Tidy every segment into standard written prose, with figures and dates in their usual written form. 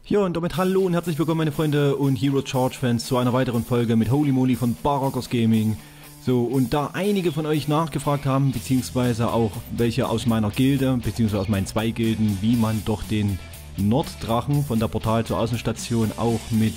Ja, und damit hallo und herzlich willkommen meine Freunde und Hero Charge Fans zu einer weiteren Folge mit Holy Moly von Barrockers Gaming. So, und da einige von euch nachgefragt haben, beziehungsweise auch welche aus meiner Gilde, beziehungsweise aus meinen zwei Gilden, wie man doch den Norddrachen von der Portal zur Außenstation auch mit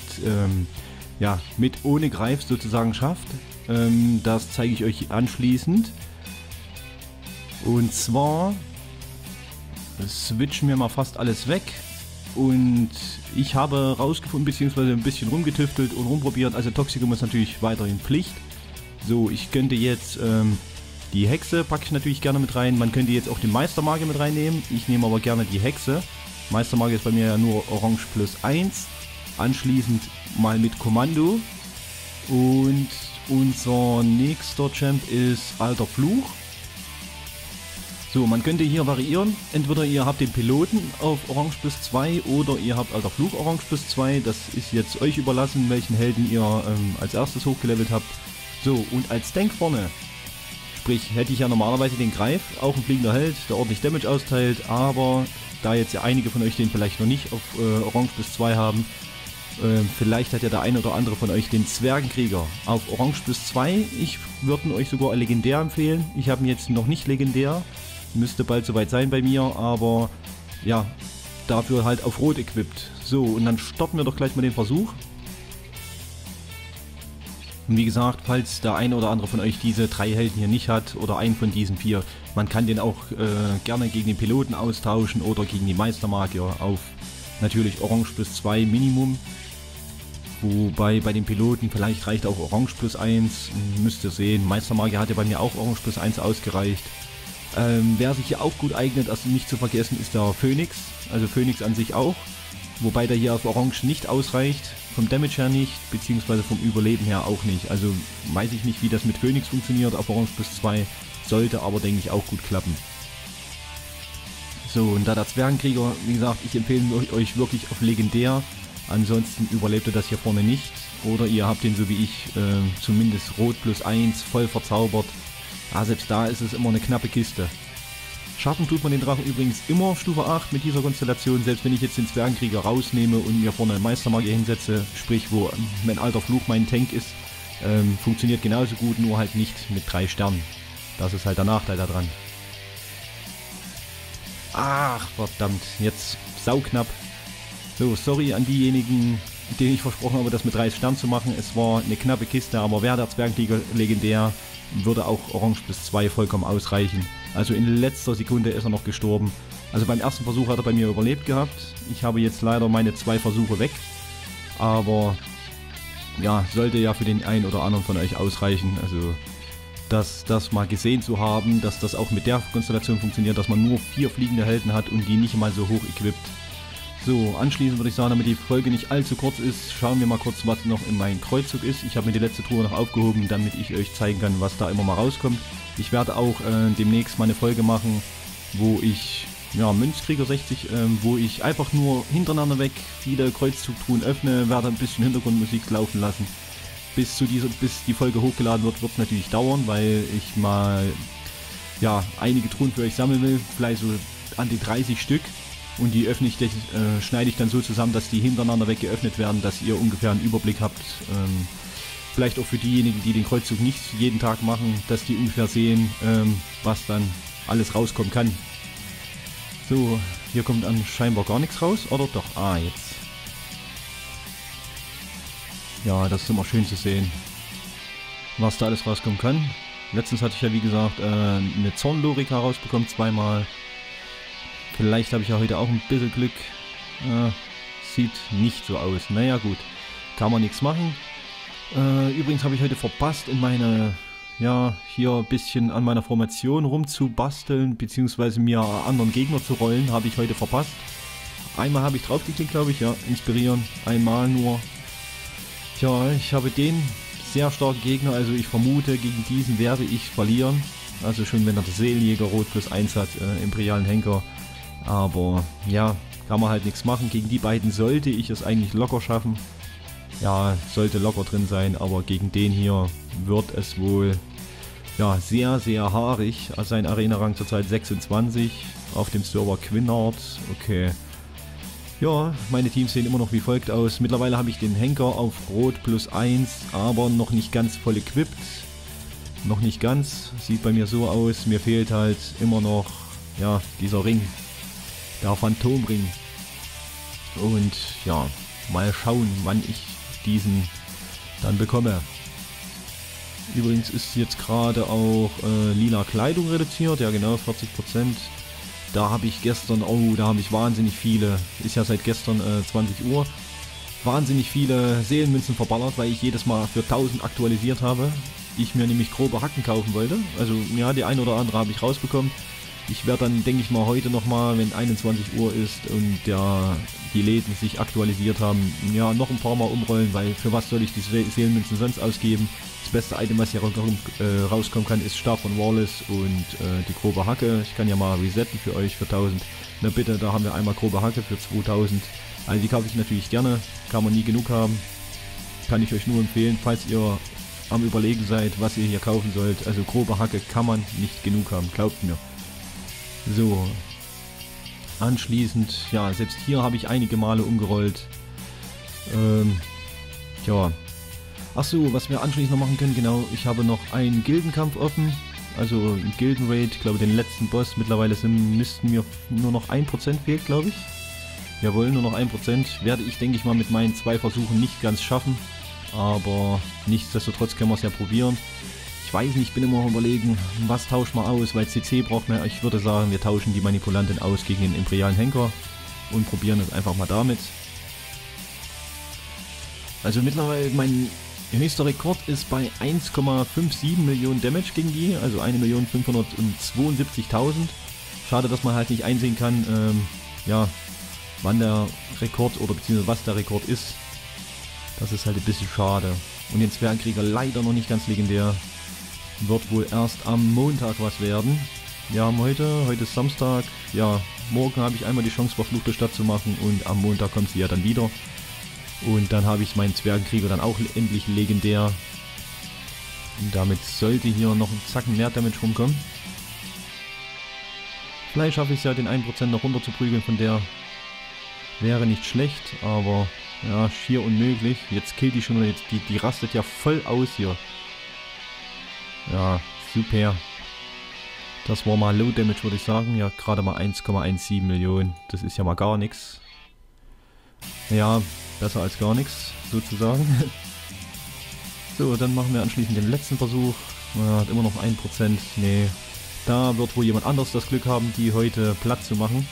ohne Greif sozusagen schafft, das zeige ich euch anschließend. Und zwar switchen wir mal fast alles weg. Und ich habe rausgefunden, beziehungsweise ein bisschen rumgetüftelt und rumprobiert, also Toxicum ist natürlich weiterhin Pflicht. So, ich könnte jetzt die Hexe packe ich natürlich gerne mit rein. Man könnte jetzt auch den Meistermagier mit reinnehmen. Ich nehme aber gerne die Hexe. Meistermagier ist bei mir ja nur Orange plus 1. Anschließend mal mit Kommando. Und unser nächster Champ ist Alter Fluch. So, man könnte hier variieren. Entweder ihr habt den Piloten auf Orange plus 2 oder ihr habt Alter Fluch Orange plus 2. Das ist jetzt euch überlassen, welchen Helden ihr als erstes hochgelevelt habt. So, und als Tank vorne, sprich, hätte ich ja normalerweise den Greif, auch ein fliegender Held, der ordentlich Damage austeilt, aber da jetzt ja einige von euch den vielleicht noch nicht auf Orange plus 2 haben, vielleicht hat ja der eine oder andere von euch den Zwergenkrieger auf Orange plus 2. Ich würde euch sogar legendär empfehlen. Ich habe ihn jetzt noch nicht legendär. Müsste bald soweit sein bei mir, aber ja, dafür halt auf Rot equipped. So, und dann starten wir doch gleich mal den Versuch. Und wie gesagt, falls der eine oder andere von euch diese 3 Helden hier nicht hat oder einen von diesen 4, man kann den auch gerne gegen den Piloten austauschen oder gegen die Meistermagier auf natürlich Orange plus 2 Minimum. Wobei bei den Piloten vielleicht reicht auch Orange plus 1, müsst ihr sehen. Meistermagier hat ja bei mir auch Orange plus 1 ausgereicht. Wer sich hier auch gut eignet, also nicht zu vergessen, ist der Phoenix, also Phoenix an sich auch, wobei der hier auf Orange nicht ausreicht, vom Damage her nicht, beziehungsweise vom Überleben her auch nicht, also weiß ich nicht, wie das mit Phoenix funktioniert, auf Orange plus 2, sollte aber denke ich auch gut klappen. So, und da der Zwergenkrieger, wie gesagt, ich empfehle euch wirklich auf legendär, ansonsten überlebt ihr das hier vorne nicht, oder ihr habt den so wie ich, zumindest Rot plus 1, voll verzaubert. Ah, selbst da ist es immer eine knappe Kiste. Schaffen tut man den Drachen übrigens immer Stufe 8 mit dieser Konstellation, selbst wenn ich jetzt den Zwergenkrieger rausnehme und mir vorne einen Meistermagier hinsetze, sprich wo mein alter Fluch mein Tank ist, funktioniert genauso gut, nur halt nicht mit 3 Sternen. Das ist halt der Nachteil daran. Ach, verdammt, jetzt sauknapp. So, sorry an diejenigen, denen ich versprochen habe, das mit 3 Sternen zu machen. Es war eine knappe Kiste, aber wäre der Zwergenkrieger legendär, würde auch Orange plus 2 vollkommen ausreichen. Also in letzter Sekunde ist er noch gestorben. Also beim ersten Versuch hat er bei mir überlebt gehabt. Ich habe jetzt leider meine 2 Versuche weg. Aber ja, sollte ja für den einen oder anderen von euch ausreichen. Also das mal gesehen zu haben, dass das auch mit der Konstellation funktioniert, dass man nur 4 fliegende Helden hat und die nicht mal so hoch equipped. So, anschließend würde ich sagen, damit die Folge nicht allzu kurz ist, schauen wir mal kurz, was noch in meinem Kreuzzug ist. Ich habe mir die letzte Truhe noch aufgehoben, damit ich euch zeigen kann, was da immer mal rauskommt. Ich werde auch demnächst mal eine Folge machen, wo ich, ja, Münzkrieger 60, wo ich einfach nur hintereinander weg viele Kreuzzugtruhen öffne, werde ein bisschen Hintergrundmusik laufen lassen. Bis die Folge hochgeladen wird, wird es natürlich dauern, weil ich mal, ja, einige Truhen für euch sammeln will, vielleicht so an die 30 Stück. Und die schneide ich dann so zusammen, dass die hintereinander weg geöffnet werden, dass ihr ungefähr einen Überblick habt. Vielleicht auch für diejenigen, die den Kreuzzug nicht jeden Tag machen, dass die ungefähr sehen, was dann alles rauskommen kann. So, hier kommt dann scheinbar gar nichts raus, oder doch? Ah, jetzt. Ja, das ist immer schön zu sehen, was da alles rauskommen kann. Letztens hatte ich ja wie gesagt eine Zornlorika rausbekommen, 2-mal. Vielleicht habe ich ja heute auch ein bisschen Glück. Sieht nicht so aus. Naja gut, kann man nichts machen. Übrigens habe ich heute verpasst, in meine, ja, hier ein bisschen an meiner Formation rumzubasteln, beziehungsweise mir anderen Gegner zu rollen, habe ich heute verpasst. Einmal habe ich drauf geklickt, glaube ich, ja, inspirieren, einmal nur. Tja, ich habe den sehr starken Gegner, also ich vermute, gegen diesen werde ich verlieren. Also schon wenn er der Seelenjäger Rot plus 1 hat, imperialen Henker. Aber ja, kann man halt nichts machen. Gegen die beiden sollte ich es eigentlich locker schaffen. Ja, sollte locker drin sein, aber gegen den hier wird es wohl, ja, sehr, sehr haarig. Also sein Arena-Rang zurzeit 26 auf dem Server Quinnard. Okay. Ja, meine Teams sehen immer noch wie folgt aus. Mittlerweile habe ich den Henker auf Rot +1, aber noch nicht ganz voll equipped. Noch nicht ganz. Sieht bei mir so aus. Mir fehlt halt immer noch, ja, dieser Ring. Der Phantomring. Und ja, mal schauen, wann ich diesen dann bekomme. Übrigens ist jetzt gerade auch lila Kleidung reduziert. Ja genau, 40%. Da habe ich gestern, da habe ich wahnsinnig viele, ist ja seit gestern 20 Uhr, wahnsinnig viele Seelenmünzen verballert, weil ich jedes Mal für 1000 aktualisiert habe. Ich mir nämlich grobe Hacken kaufen wollte. Also ja, die eine oder andere habe ich rausbekommen. Ich werde dann, denke ich mal, heute nochmal, wenn 21 Uhr ist und ja, die Läden sich aktualisiert haben, ja, noch ein paar Mal umrollen, weil für was soll ich die Seelenmünzen sonst ausgeben? Das beste Item, was hier rauskommen kann, ist Stab von Wallace und die grobe Hacke. Ich kann ja mal resetten für euch für 1000. Na bitte, da haben wir einmal grobe Hacke für 2000. Also die kaufe ich natürlich gerne, kann man nie genug haben. Kann ich euch nur empfehlen, falls ihr am Überlegen seid, was ihr hier kaufen sollt. Also grobe Hacke kann man nicht genug haben, glaubt mir. So, anschließend, ja, selbst hier habe ich einige Male umgerollt. Ja. Achso, was wir anschließend noch machen können, genau, ich habe noch einen Gildenkampf offen. Also ein Gildenraid, ich glaube den letzten Boss. Mittlerweile müssten mir nur noch 1% fehlt, glaube ich. Jawohl, nur noch 1%. Werde ich, denke ich mal, mit meinen 2 Versuchen nicht ganz schaffen. Aber nichtsdestotrotz können wir es ja probieren. Ich weiß nicht, ich bin immer noch überlegen, was tauscht man aus, weil CC braucht man, ich würde sagen, wir tauschen die Manipulantin aus gegen den imperialen Henker und probieren es einfach mal damit. Also mittlerweile, mein höchster Rekord ist bei 1,57 Millionen Damage gegen die, also 1.572.000. Schade, dass man halt nicht einsehen kann, ja, wann der Rekord oder beziehungsweise was der Rekord ist. Das ist halt ein bisschen schade. Und den Zwergenkrieger leider noch nicht ganz legendär. Wird wohl erst am Montag was werden. Wir haben heute ist Samstag. Ja, morgen habe ich einmal die Chance, verfluchte Stadt zu machen und am Montag kommt sie ja dann wieder. Und dann habe ich meinen Zwergenkrieger dann auch endlich legendär. Und damit sollte hier noch ein Zacken mehr Damage rumkommen. Vielleicht schaffe ich es ja, den 1% noch runter zu prügeln von der. Wäre nicht schlecht, aber ja, schier unmöglich. Jetzt killt die schon, jetzt, die rastet ja voll aus hier. Ja, super. Das war mal Low Damage, würde ich sagen. Ja, gerade mal 1,17 Millionen. Das ist ja mal gar nichts. Ja, besser als gar nichts, sozusagen. So, dann machen wir anschließend den letzten Versuch. Hat immer noch 1%. Nee, da wird wohl jemand anderes das Glück haben, die heute platt zu machen.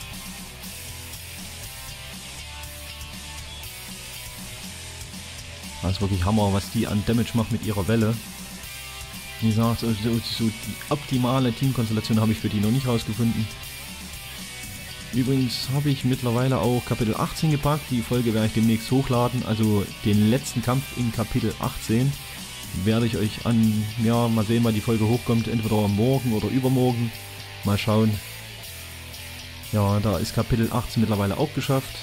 Das ist wirklich Hammer, was die an Damage macht mit ihrer Welle. Wie gesagt, so die optimale Teamkonstellation habe ich für die noch nicht rausgefunden. Übrigens habe ich mittlerweile auch Kapitel 18 gepackt. Die Folge werde ich demnächst hochladen. Also den letzten Kampf in Kapitel 18 werde ich euch ja, mal sehen, wann die Folge hochkommt. Entweder morgen oder übermorgen. Mal schauen. Ja, da ist Kapitel 18 mittlerweile auch geschafft.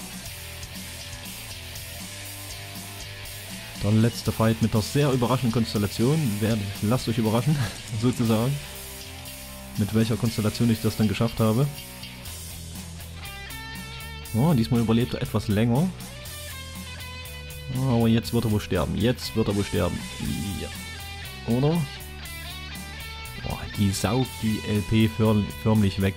Der letzte Fight mit einer sehr überraschenden Konstellation. Lasst euch überraschen, sozusagen. Mit welcher Konstellation ich das dann geschafft habe. Oh, diesmal überlebt er etwas länger. Aber jetzt wird er wohl sterben. Jetzt wird er wohl sterben. Ja. Oder? Oh, die saugt die LP förmlich weg.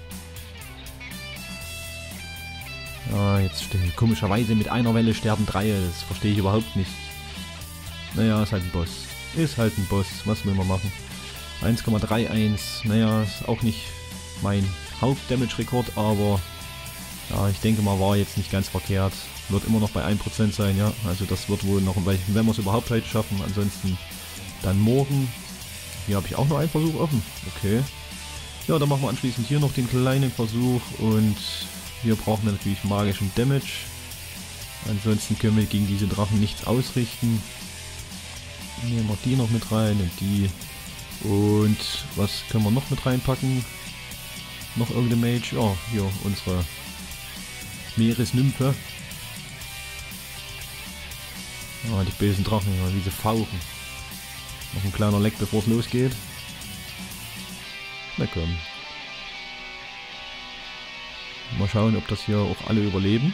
Ja, jetzt komischerweise mit einer Welle sterben 3. Das verstehe ich überhaupt nicht. Naja, ist halt ein Boss. Ist halt ein Boss. Was will man machen? 1,31. Naja, ist auch nicht mein Haupt-Damage-Rekord, aber ja, ich denke mal, war jetzt nicht ganz verkehrt. Wird immer noch bei 1% sein, ja. Also das wird wohl noch, wenn wir es überhaupt heute schaffen. Ansonsten dann morgen. Hier habe ich auch noch einen Versuch offen. Okay. Ja, dann machen wir anschließend hier noch den kleinen Versuch und hier brauchen wir natürlich magischen Damage. Ansonsten können wir gegen diese Drachen nichts ausrichten. Nehmen wir die noch mit rein und die. Und was können wir noch mit reinpacken? Noch irgendeine Mage? Ja, hier unsere Meeresnymphe. Ah, die bösen Drachen, ja, wie sie fauchen. Noch ein kleiner Leck, bevor es losgeht. Na komm. Mal schauen, ob das hier auch alle überleben.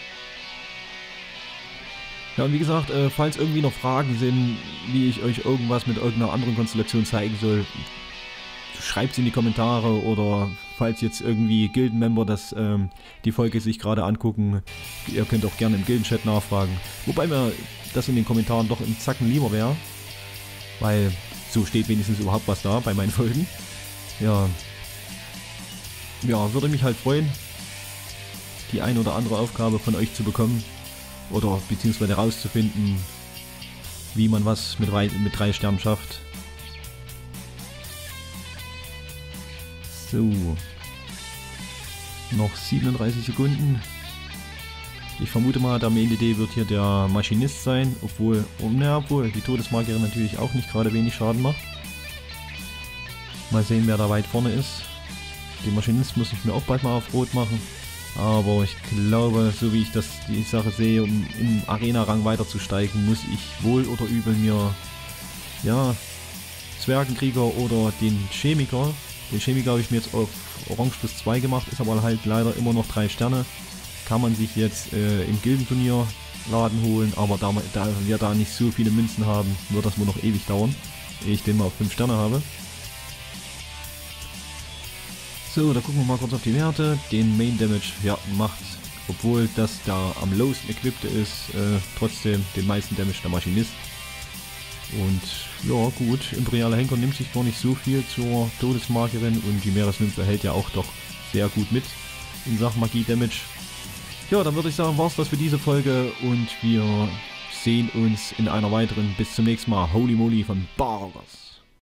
Ja, und wie gesagt, falls irgendwie noch Fragen sind, wie ich euch irgendwas mit irgendeiner anderen Konstellation zeigen soll, schreibt es in die Kommentare, oder falls jetzt irgendwie Gildenmember die Folge sich gerade angucken, ihr könnt auch gerne im Gildenchat nachfragen. Wobei mir das in den Kommentaren doch im Zacken lieber wäre, weil so steht wenigstens überhaupt was da bei meinen Folgen. Ja, würde mich halt freuen, die ein oder andere Aufgabe von euch zu bekommen. Oder beziehungsweise herauszufinden, wie man was mit 3 Sternen schafft. So. Noch 37 Sekunden. Ich vermute mal, der Main DD wird hier der Maschinist sein, obwohl die Todesmagierin natürlich auch nicht gerade wenig Schaden macht. Mal sehen, wer da weit vorne ist. Den Maschinist muss ich mir auch bald mal auf Rot machen. Aber ich glaube, so wie ich die Sache sehe, um im Arena-Rang weiterzusteigen, muss ich wohl oder übel mir, ja, Zwergenkrieger oder den Chemiker. Den Chemiker habe ich mir jetzt auf Orange plus 2 gemacht, ist aber halt leider immer noch 3 Sterne. Kann man sich jetzt im Gildenturnier-Laden holen, aber da wir da nicht so viele Münzen haben, wird das wohl noch ewig dauern, ehe ich den mal auf 5 Sterne habe. So, da gucken wir mal kurz auf die Werte. Den Main Damage, ja, macht, obwohl das da am lowsten equippte ist, trotzdem den meisten Damage der Maschinist. Und ja, gut, Imperialer Henker nimmt sich gar nicht so viel zur Todesmagierin, und die Meeresnymphe hält ja auch doch sehr gut mit in Sachen Magie-Damage. Ja, dann würde ich sagen, war's das für diese Folge, und wir sehen uns in einer weiteren. Bis zum nächsten Mal. Holy moly von Bargos.